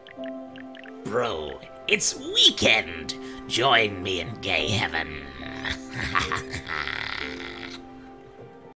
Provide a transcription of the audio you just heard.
Bro, it's weekend. Join me in gay heaven.